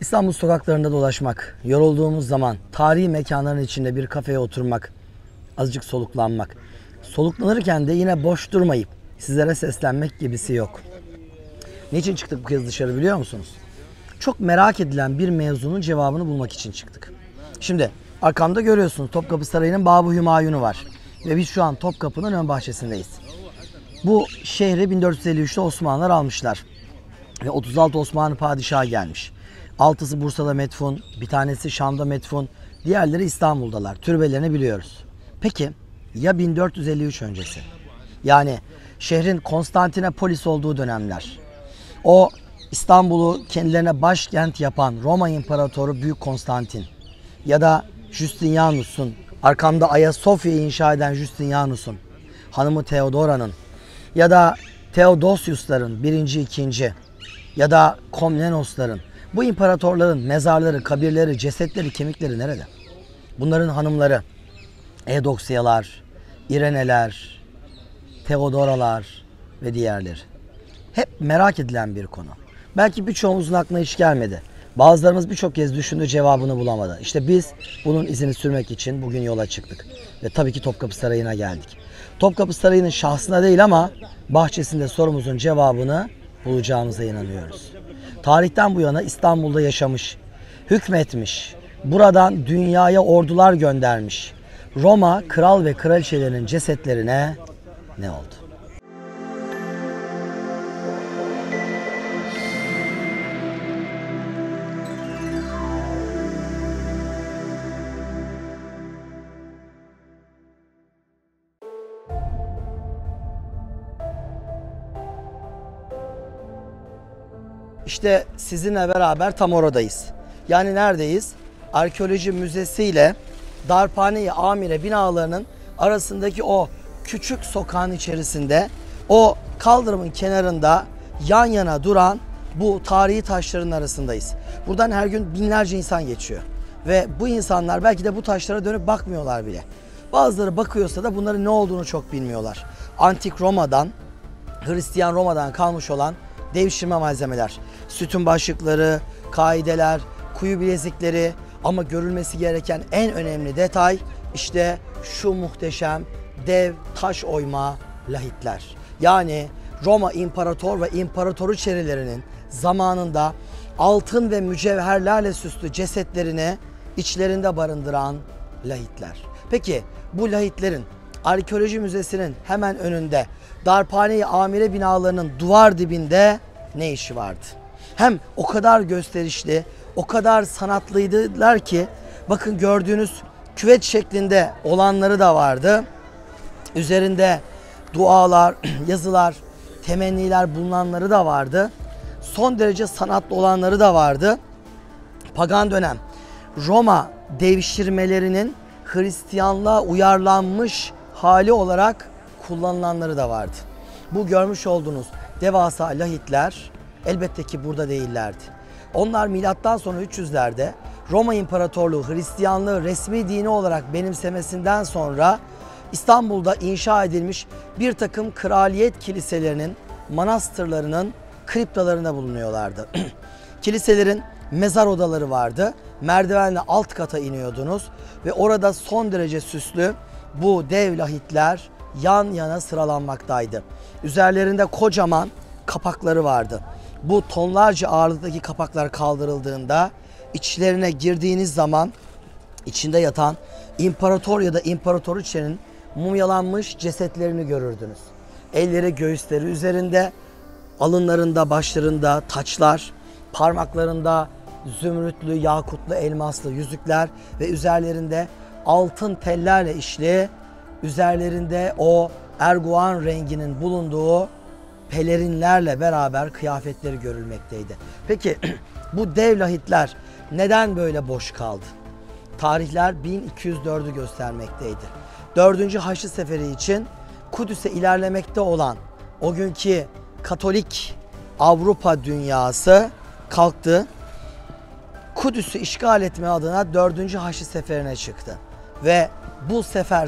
İstanbul sokaklarında dolaşmak, yorulduğumuz zaman tarihi mekanların içinde bir kafeye oturmak, azıcık soluklanmak. Soluklanırken de yine boş durmayıp sizlere seslenmek gibisi yok. Niçin çıktık bu kez dışarı biliyor musunuz? Çok merak edilen bir mevzunun cevabını bulmak için çıktık. Şimdi arkamda görüyorsunuz Topkapı Sarayı'nın Bab-ı Hümayun'u var. Ve biz şu an Topkapı'nın ön bahçesindeyiz. Bu şehri 1453'te Osmanlılar almışlar. Ve 36 Osmanlı padişahı gelmiş. 6'sı Bursa'da metfun, bir tanesi Şam'da metfun, diğerleri İstanbul'dalar. Türbelerini biliyoruz. Peki ya 1453 öncesi? Yani şehrin Konstantinopolis olduğu dönemler. O İstanbul'u kendilerine başkent yapan Roma İmparatoru Büyük Konstantin ya da Justinianus'un, arkamda Ayasofya'yı inşa eden Justinianus'un, hanımı Theodora'nın ya da Theodosius'ların birinci, ikinci ya da Komnenos'ların, bu imparatorların mezarları, kabirleri, cesetleri, kemikleri nerede? Bunların hanımları, Eudoksiyalar, İreneler, Theodoralar ve diğerleri. Hep merak edilen bir konu. Belki birçoğumuzun aklına hiç gelmedi. Bazılarımız birçok kez düşündü, cevabını bulamadı. İşte biz bunun izini sürmek için bugün yola çıktık. Ve tabii ki Topkapı Sarayı'na geldik. Topkapı Sarayı'nın şahsına değil ama bahçesinde sorumuzun cevabını bulacağımıza inanıyoruz. Tarihten bu yana İstanbul'da yaşamış, hükmetmiş, buradan dünyaya ordular göndermiş Roma kral ve kraliçelerinin cesetlerine ne oldu? İşte sizinle beraber tam oradayız. Yani neredeyiz? Arkeoloji Müzesi ile Darphane-i Amire binalarının arasındaki o küçük sokağın içerisinde, o kaldırımın kenarında yan yana duran bu tarihi taşların arasındayız. Buradan her gün binlerce insan geçiyor. Ve bu insanlar belki de bu taşlara dönüp bakmıyorlar bile. Bazıları bakıyorsa da bunların ne olduğunu çok bilmiyorlar. Antik Roma'dan, Hristiyan Roma'dan kalmış olan devşirme malzemeler, sütun başlıkları, kaideler, kuyu bilezikleri ama görülmesi gereken en önemli detay işte şu muhteşem dev taş oyma lahitler. Yani Roma imparator ve imparatoriçelerinin zamanında altın ve mücevherlerle süslü cesetlerini içlerinde barındıran lahitler. Peki bu lahitlerin Arkeoloji Müzesi'nin hemen önünde Darphane-i Amire binalarının duvar dibinde ne işi vardı? Hem o kadar gösterişli, o kadar sanatlıydılar ki bakın gördüğünüz küvet şeklinde olanları da vardı. Üzerinde dualar, yazılar, temenniler bulunanları da vardı. Son derece sanatlı olanları da vardı. Pagan dönem Roma devşirmelerinin Hristiyanlığa uyarlanmış hali olarak kullanılanları da vardı. Bu görmüş olduğunuz devasa lahitler elbette ki burada değillerdi. Onlar milattan sonra 300'lerde Roma İmparatorluğu Hristiyanlığı resmi dini olarak benimsemesinden sonra İstanbul'da inşa edilmiş bir takım kraliyet kiliselerinin, manastırlarının kriptalarında bulunuyorlardı. Kiliselerin mezar odaları vardı. Merdivenle alt kata iniyordunuz ve orada son derece süslü bu dev lahitler yan yana sıralanmaktaydı. Üzerlerinde kocaman kapakları vardı. Bu tonlarca ağırlıktaki kapaklar kaldırıldığında içlerine girdiğiniz zaman içinde yatan imparator ya da imparatoriçenin mumyalanmış cesetlerini görürdünüz. Elleri göğüsleri üzerinde, alınlarında, başlarında taçlar, parmaklarında zümrütlü, yakutlu, elmaslı yüzükler ve üzerlerinde altın tellerle işli, üzerlerinde o erguvan renginin bulunduğu pelerinlerle beraber kıyafetleri görülmekteydi. Peki bu dev lahitler neden böyle boş kaldı? Tarihler 1204'ü göstermekteydi. 4. Haçlı Seferi için Kudüs'e ilerlemekte olan o günkü Katolik Avrupa dünyası kalktı. Kudüs'ü işgal etme adına 4. Haçlı Seferi'ne çıktı. Ve bu sefer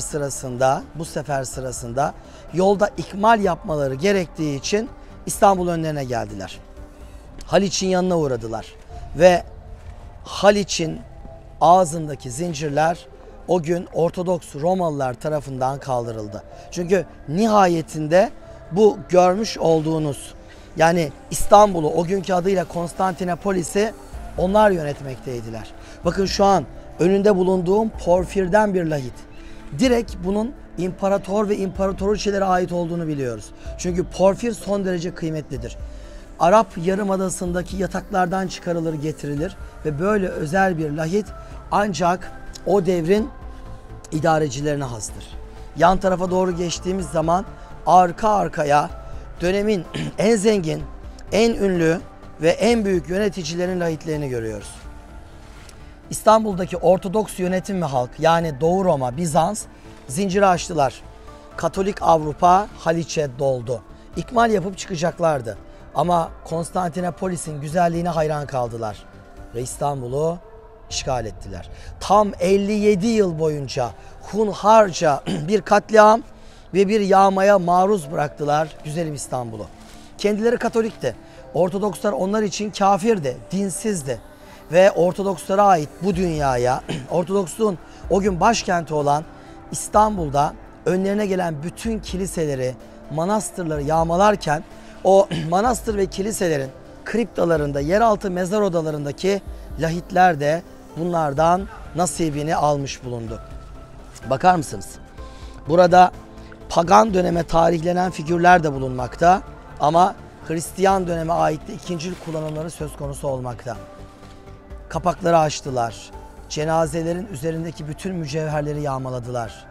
sırasında yolda ikmal yapmaları gerektiği için İstanbul önlerine geldiler. Haliç'in yanına uğradılar ve Haliç'in ağzındaki zincirler o gün Ortodoks Romalılar tarafından kaldırıldı. Çünkü nihayetinde bu görmüş olduğunuz, yani İstanbul'u, o günkü adıyla Konstantinopolis'i onlar yönetmekteydiler. Bakın şu an önünde bulunduğum porfirden bir lahit. Direkt bunun imparator ve imparatoriçelere ait olduğunu biliyoruz. Çünkü porfir son derece kıymetlidir. Arap Yarımadası'ndaki yataklardan çıkarılır, getirilir ve böyle özel bir lahit ancak o devrin idarecilerine hastır. Yan tarafa doğru geçtiğimiz zaman arka arkaya dönemin en zengin, en ünlü ve en büyük yöneticilerin lahitlerini görüyoruz. İstanbul'daki Ortodoks yönetim ve halk, yani Doğu Roma, Bizans zinciri açtılar. Katolik Avrupa Haliç'e doldu. İkmal yapıp çıkacaklardı. Ama Konstantinopolis'in güzelliğine hayran kaldılar ve İstanbul'u işgal ettiler. Tam 57 yıl boyunca hunharca bir katliam ve bir yağmaya maruz bıraktılar güzelim İstanbul'u. Kendileri Katolikti. Ortodokslar onlar için kafirdi, dinsizdi. Ve Ortodokslara ait bu dünyaya, Ortodoksluğun o gün başkenti olan İstanbul'da önlerine gelen bütün kiliseleri, manastırları yağmalarken o manastır ve kiliselerin kriptalarında, yeraltı mezar odalarındaki lahitler de bunlardan nasibini almış bulundu. Bakar mısınız? Burada pagan döneme tarihlenen figürler de bulunmakta ama Hristiyan döneme ait de ikincil kullanımları söz konusu olmakta. Kapakları açtılar. Cenazelerin üzerindeki bütün mücevherleri yağmaladılar.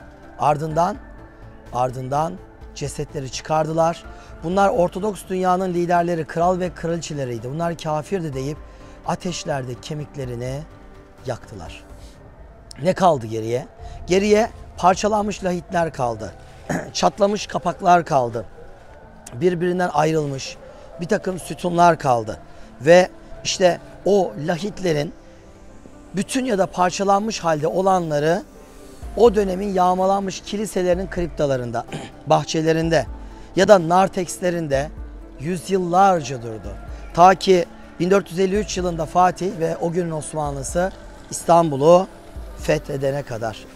Ardından cesetleri çıkardılar. Bunlar Ortodoks dünyanın liderleri, kral ve kraliçeleriydi. Bunlar kafirdi deyip ateşlerde kemiklerini yaktılar. Ne kaldı geriye? Geriye parçalanmış lahitler kaldı. Çatlamış kapaklar kaldı. Birbirinden ayrılmış bir takım sütunlar kaldı. Ve işte o lahitlerin bütün ya da parçalanmış halde olanları o dönemin yağmalanmış kiliselerinin kriptalarında, bahçelerinde ya da nartekslerinde yüzyıllarca durdu. Ta ki 1453 yılında Fatih ve o günün Osmanlısı İstanbul'u fethedene kadar.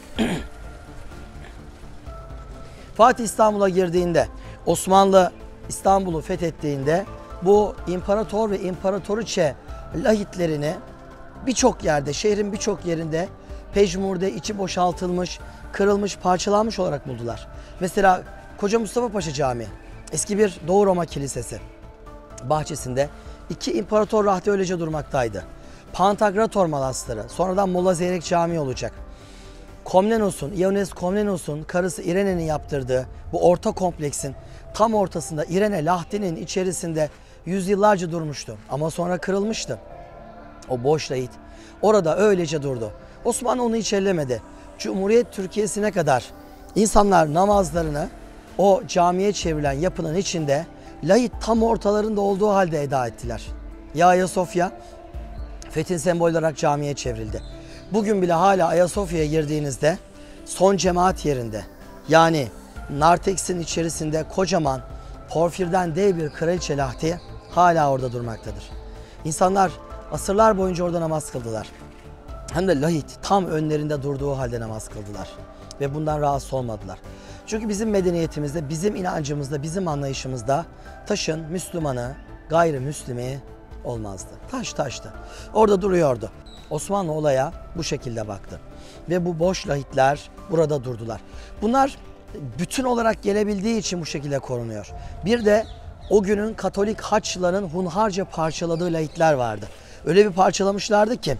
Fatih İstanbul'a girdiğinde, Osmanlı İstanbul'u fethettiğinde bu imparator ve imparatoriçe lahitlerini birçok yerde, şehrin birçok yerinde pejmurde, içi boşaltılmış, kırılmış, parçalanmış olarak buldular. Mesela Koca Mustafa Paşa Camii, eski bir Doğu Roma kilisesi bahçesinde 2 imparator rahti öylece durmaktaydı. Pantokrator manastırı, sonradan Molla Zeyrek Camii olacak. Komnenos'un, İoannes Komnenos'un karısı İrene'nin yaptırdığı bu orta kompleksin tam ortasında İrene Lahdi'nin içerisinde yüzyıllarca durmuştu. Ama sonra kırılmıştı. O boş lahit orada öylece durdu. Osmanlı onu hiç ellemedi. Cumhuriyet Türkiye'sine kadar insanlar namazlarını o camiye çevrilen yapının içinde lahit tam ortalarında olduğu halde eda ettiler. Ya Ayasofya fethin sembolü olarak camiye çevrildi. Bugün bile hala Ayasofya'ya girdiğinizde son cemaat yerinde, yani narteksin içerisinde kocaman porfirden dev bir kraliçe lahti hala orada durmaktadır. İnsanlar asırlar boyunca orada namaz kıldılar. Hem de lahit tam önlerinde durduğu halde namaz kıldılar. Ve bundan rahatsız olmadılar. Çünkü bizim medeniyetimizde, bizim inancımızda, bizim anlayışımızda taşın Müslümanı, gayrimüslimi olmazdı. Taş taştı. Orada duruyordu. Osmanlı olaya bu şekilde baktı. Ve bu boş lahitler burada durdular. Bunlar bütün olarak gelebildiği için bu şekilde korunuyor. Bir de o günün Katolik Haçlıların hunharca parçaladığı lahitler vardı. Öyle bir parçalamışlardı ki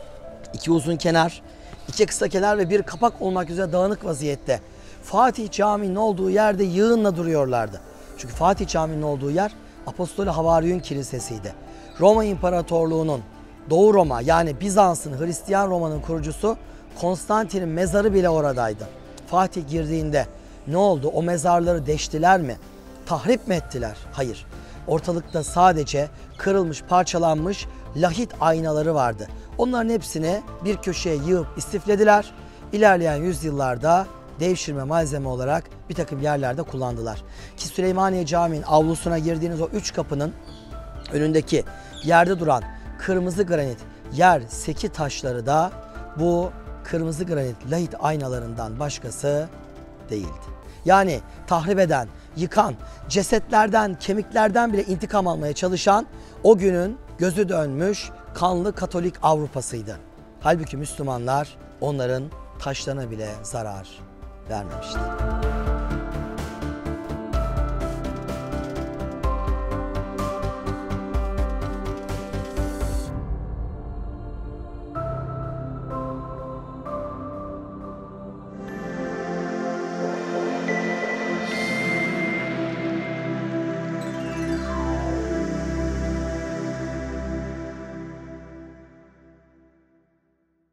2 uzun kenar, 2 kısa kenar ve bir kapak olmak üzere dağınık vaziyette Fatih Camii'nin olduğu yerde yığınla duruyorlardı. Çünkü Fatih Camii'nin olduğu yer Apostol Havaryun Kilisesi'ydi. Roma İmparatorluğu'nun Doğu Roma, yani Bizans'ın, Hristiyan Roma'nın kurucusu Konstantin'in mezarı bile oradaydı. Fatih girdiğinde ne oldu? O mezarları deştiler mi? Tahrip mi ettiler? Hayır. Ortalıkta sadece kırılmış, parçalanmış lahit aynaları vardı. Onların hepsini bir köşeye yığıp istiflediler. İlerleyen yüzyıllarda devşirme malzeme olarak bir takım yerlerde kullandılar. Ki Süleymaniye Camii'nin avlusuna girdiğiniz o 3 kapının önündeki yerde duran kırmızı granit yer seki taşları da bu kırmızı granit lahit aynalarından başkası değildi. Yani tahrip eden, yıkan, cesetlerden, kemiklerden bile intikam almaya çalışan o günün gözü dönmüş kanlı Katolik Avrupa'sıydı. Halbuki Müslümanlar onların taşlarına bile zarar vermemişti.